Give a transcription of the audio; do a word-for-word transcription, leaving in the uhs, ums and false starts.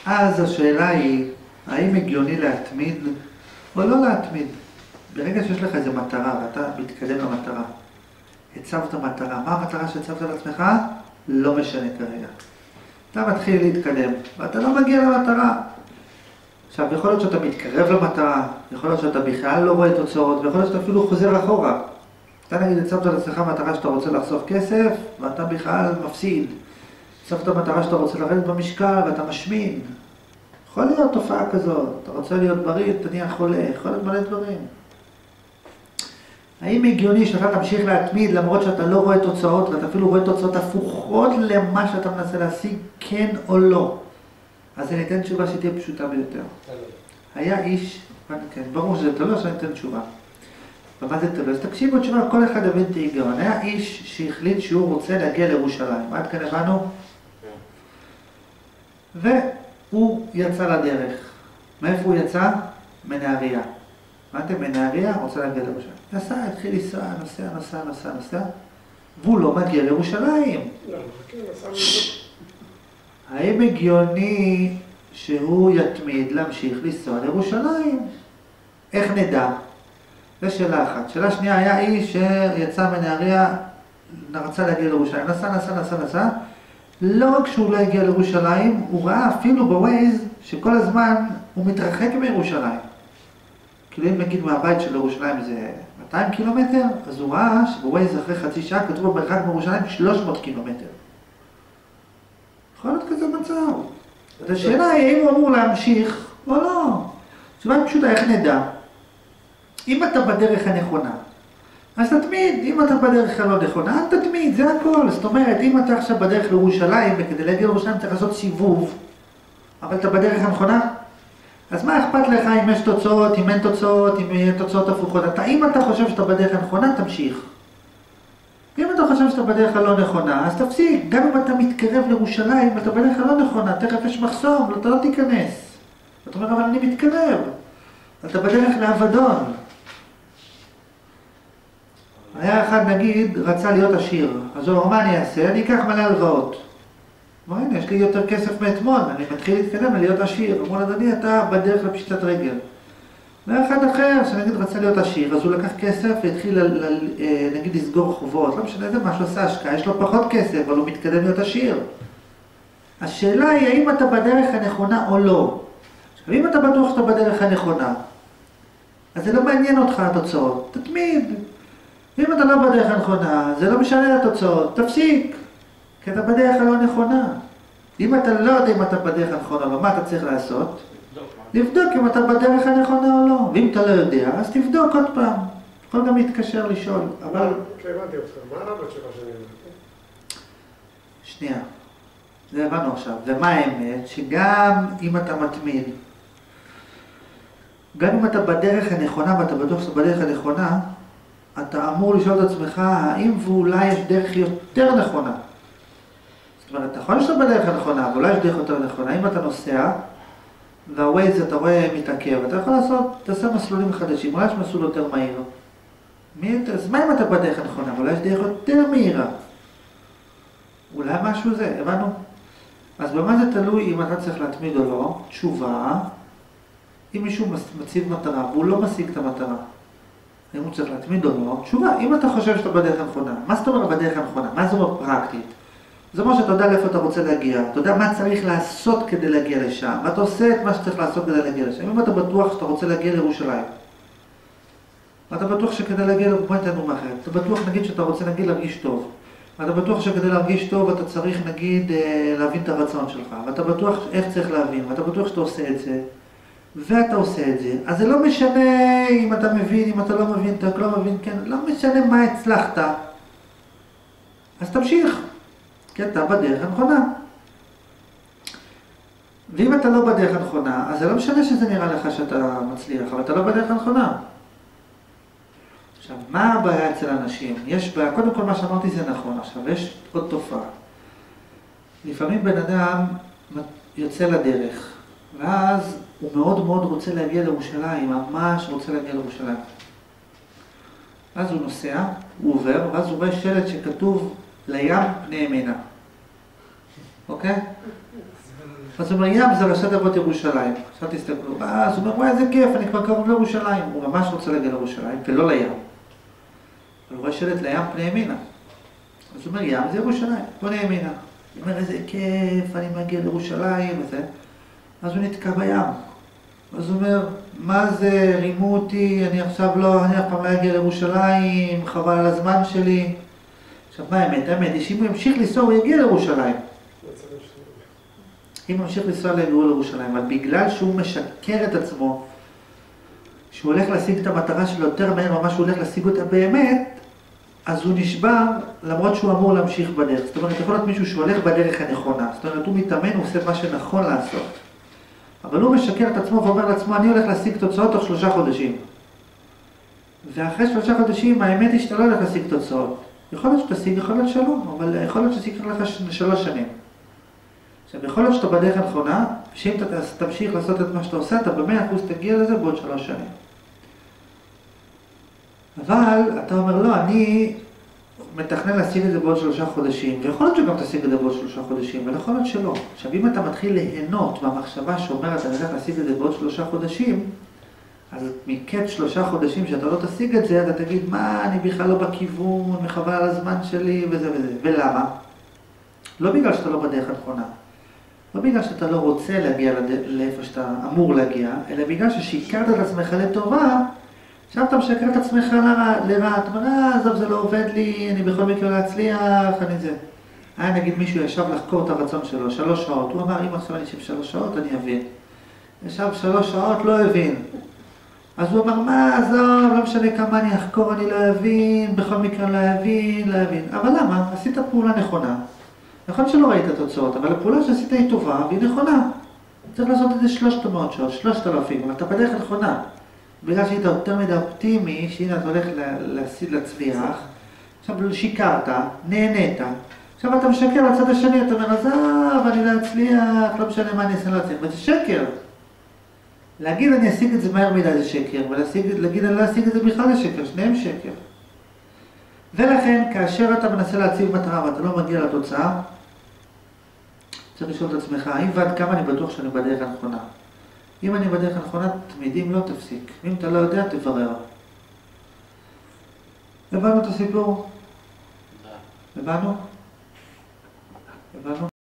אז השאלה היא, האם הגיוני להתמיד או לא להתמיד? ברגע שיש לך איזו מטרה ואתה מתקדם למטרה, הצבת מטרה, מה המטרה שהצבת לעצמך? לא משנה כרגע. אתה מתחיל להתקדם, ואתה לא מגיע למטרה. עכשיו, יכול להיות שאתה מתקרב למטרה, יכול להיות שאתה בכלל לא רואה תוצאות, ויכול להיות שאתה אפילו חוזר אחורה. אתה נגיד, הצבת לעצמך מטרה שאתה רוצה לחסוך כסף, ואתה בכלל מפסיד. הצבת מטרה שאתה רוצה לרדת במשקל, ואתה משמין. יכול להיות תופעה כזאת, אתה רוצה להיות בריא, אתה נהיה חולה, יכול להיות מלא דברים. האם הגיוני שאתה תמשיך להתמיד למרות שאתה לא רואה תוצאות, ואתה אפילו רואה תוצאות הפוכות למה שאתה מנסה להשיג, כן או לא? אז אני אתן תשובה שתהיה פשוטה ביותר. היה איש, כן, ברור שזה תלוי שאני אתן תשובה. ומה זה תלוי? אז תקשיבו תשובה, כל אחד הבין את ההיגיון. היה איש שהחליט שהוא רוצה להגיע לירושלים. עד כאן הבנו? והוא יצא לדרך. מאיפה הוא יצא? מנהריה. אמרתם, מנהריה רוצה להגיע לירושלים. נסע, התחיל לנסוע, נוסע, נוסע, נוסע, נוסע, והוא לא מגיע לירושלים. לא, מחכים, נסע מזה. האם הגיוני שהוא יתמיד להמשיך לנסוע לירושלים? איך נדע? זו שאלה אחת. שאלה שנייה, היה איש שיצא מנהריה, רצה להגיע לירושלים. נסע, נסע, נסע, נסע. לא רק שהוא לא הגיע לירושלים, הוא ראה אפילו בווייז שכל הזמן הוא מתרחק מירושלים. כאילו אם נגיד מהבית של ירושלים זה מאתיים קילומטר, אז הוא ראה שבווייז אחרי חצי שעה כתוב במרחק מירושלים שלוש מאות קילומטר. יכול להיות כזה מצב. אז השאלה היא האם הוא אמור להמשיך או לא. תשובה פשוטה, איך נדע? אם אתה בדרך הנכונה, אז תתמיד. אם אתה בדרך הלא נכונה, אל תתמיד, זה הכל. זאת אומרת, אם אתה עכשיו בדרך לירושלים, וכדי להגיע לירושלים צריך לעשות סיבוב, אבל אתה בדרך הנכונה, אז מה אכפת לך אם יש תוצאות, אם אין תוצאות, אם יהיה תוצאות הפוכות? אתה, אם אתה חושב שאתה בדרך הנכונה, תמשיך. אם אתה חושב שאתה בדרך הלא נכונה, אז תפסיק. גם אם אתה מתקרב לירושלים, אתה בדרך הלא נכונה, תכף יש מחסום, אתה לא תיכנס. אתה אומר, אבל אני מתקרב. אתה בדרך לאבדון. היה אחד, נגיד, רצה להיות עשיר. אז הוא אומר, מה אני אעשה? אני אקח מלא הלוואות. אמר, הנה, יש לי יותר כסף מאתמול, אני מתחיל להתקדם להיות עשיר. אמרו, אדוני, אתה בדרך לפשיטת רגל. והיה אחד אחר, שנגיד רצה להיות עשיר, אז הוא לקח כסף והתחיל, נגיד, לסגור חובות. לא משנה, זה משהו עושה השקעה, יש לו פחות כסף, אבל הוא מתקדם להיות עשיר. השאלה היא, האם אתה בדרך הנכונה או לא? עכשיו, אם אתה בטוח שאתה בדרך הנכונה, אז זה לא מעניין אותך התוצאות, תתמיד. אם אתה לא בדרך הנכונה, זה לא משנה התוצאות, תפסיק. כי אתה בדרך הלא נכונה. אם אתה לא יודע אם אתה בדרך הנכונה, אבל מה אתה צריך לעשות? לבדוק אם אתה בדרך הנכונה או לא. ואם אתה לא יודע, אז תבדוק עוד פעם. יכול גם להתקשר לשאול, אבל... כן, הבנתי אותך. מה הרמת שלך שאני אומר? שנייה. זה הבנו עכשיו. ומה האמת? שגם אם אתה מתמיד, גם אם אתה בדרך הנכונה ואתה בטוח שאתה בדרך הנכונה, אתה אמור לשאול את עצמך, האם ואולי יש דרך יותר נכונה? זאת אומרת, אתה יכול לשאול בדרך הנכונה, אבל אולי יש דרך יותר נכונה. אם אתה נוסע, והווייז אתה רואה מתעכב, אתה יכול לעשות, תעשה מסלולים חדשים, אולי יש מסלול יותר מהיר. אז מה אם אתה בדרך הנכונה? אולי יש דרך יותר מהירה. אולי משהו זה, הבנו? אז במה זה תלוי אם אתה צריך להתמיד או לא? תשובה, אם מישהו מציב מטרה והוא לא משיג את המטרה, אם הוא צריך להתמיד או לא, תשובה, אם אתה חושב שאתה בדרך הנכונה, מה זאת אומרת בדרך הנכונה? מה זאת אומרת פרקטית? זאת אומרת שאתה יודע לאיפה אתה רוצה להגיע, אתה יודע מה צריך לעשות כדי להגיע לשם, ואתה עושה את מה שצריך לעשות כדי להגיע לשם. אם אתה בטוח שאתה רוצה להגיע לירושלים, ואתה בטוח שכדי להגיע לבואנתנו מאחרת, אתה בטוח נגיד שאתה רוצה נגיד להרגיש טוב, ואתה בטוח שכדי להרגיש טוב אתה צריך נגיד להבין את הרצון שלך, ואתה בטוח איך צריך להבין, ואתה בטוח שאתה עושה את זה, ואתה עושה את זה, אז זה לא משנה אם אתה מבין, אם אתה לא מבין, אתה לא מבין, כן, לא משנה מה הצלחת, אז תמשיך. כי אתה בדרך הנכונה. ואם אתה לא בדרך הנכונה, אז זה לא משנה שזה נראה לך שאתה מצליח, אבל אתה לא בדרך הנכונה. עכשיו, מה הבעיה אצל אנשים? יש בעיה, קודם כל מה שאמרתי זה נכון. עכשיו, יש עוד תופעה. לפעמים בן אדם יוצא לדרך, ואז הוא מאוד מאוד רוצה להגיע לירושלים, ממש רוצה להגיע לירושלים. אז הוא נוסע, הוא עובר, ואז הוא רואה שלט שכתוב לים פני ימינה. אוקיי? אז הוא אומר, ים זה ראשי תיבות ירושלים. עכשיו תסתכלו, אז הוא אומר, וואי, איזה כיף, אני כבר קרוב לירושלים. הוא ממש רוצה להגיע לירושלים, ולא לים. הוא רואה שלט לים פני ימינה. אז הוא אומר, ים זה ירושלים, פני ימינה. הוא אומר, איזה כיף, אני מגיע לירושלים, וזה. אז הוא נתקע בים. אז הוא אומר, מה זה, רימו אותי, אני עכשיו לא, אני אף פעם לא אגיע לירושלים, חבל על הזמן שלי. עכשיו, מה האמת? האמת היא שאם הוא ימשיך לנסוע, הוא יגיע לירושלים. אם הוא ימשיך לנסוע לגאול לירושלים, אבל בגלל שהוא משקר את עצמו, שהוא הולך להשיג את המטרה שלו יותר מהר ממה שהוא הולך להשיג אותה באמת, אז הוא נשבר, למרות שהוא אמור להמשיך בדרך. זאת אומרת, יכול להיות מישהו שהוא הולך בדרך הנכונה. זאת אומרת, הוא מתאמן, הוא עושה מה שנכון לעשות. אבל הוא משקר את עצמו ואומר לעצמו, אני הולך להשיג תוצאות תוך שלושה חודשים. ואחרי שלושה חודשים, האמת היא שאתה לא הולך להשיג תוצאות. יכול להיות שתשיג, יכול להיות שלא, אבל יכול להיות שתשיג לך שלוש שנים. עכשיו, יכול להיות שאתה בדרך הנכונה, ושאם אתה תמשיך לעשות את מה שאתה עושה, אתה במאה אחוז תגיע לזה בעוד שלוש שנים. אבל אתה אומר, לא, אני מתכנן להשיג את זה בעוד שלושה חודשים, ויכול להיות שגם תשיג את זה בעוד שלושה חודשים, אבל יכול להיות שלא. עכשיו, אם אתה מתחיל ליהנות מהמחשבה שאומרת, אתה הולך להשיג את זה בעוד שלושה חודשים, אז מקץ שלושה חודשים שאתה לא תשיג את זה, אתה תגיד, מה, אני בכלל לא בכיוון, מחבל על הזמן שלי, וזה וזה. ולמה? לא בגלל שאתה לא בדרך הנכונה. לא בגלל שאתה לא רוצה להגיע לאיפה שאתה אמור להגיע, אלא בגלל ששיקרת את עצמך לטובה, עכשיו אתה משקר את עצמך לרע, אתה אומר, אה, עזוב, זה לא עובד לי, אני בכל מקרה לא אצליח, אני זה. היה נגיד מישהו ישב לחקור את הרצון שלו, שלוש שעות, הוא אמר, אם עכשיו אני אשב שלוש שעות, אני אבין. ישב שלוש שעות, לא הבין. אז הוא אמר, מה, עזוב, לא משנה כמה אני אחקור, אני לא אבין, בכל מקרה לא אבין, לא אבין. אבל למה? עשית פעולה נכונה. נכון שלא ראית תוצאות, אבל הפעולה שעשית היא טובה והיא נכונה. צריך לעשות את זה שלושת מאות שעות, שלושת אלפים, אבל אתה בדרך הנכונה. בגלל שהיית יותר מדי אופטימי, שהנה אתה הולך להסיד להצליח, עכשיו שיקרת, נהנית, עכשיו אתה משקר לצד השני, אתה אומר, עזוב, אני לא אצליח, לא משנה מה אני אעשה, לא אצליח, וזה שקר. להגיד אני אשיג את זה מהר מדי זה שקר, ולהגיד אני לא אשיג את זה בכלל זה שקר, שניהם שקר. ולכן, כאשר אתה מנסה להציב מטרה ואתה לא מגיע לתוצאה, צריך לשאול את עצמך, האם ועד כמה אני בטוח שאני בדרך הנכונה? אם אני בדרך הנכונה, תמידים לא תפסיק. אם אתה לא יודע, תברר. הבנו את הסיפור? הבנו? הבנו?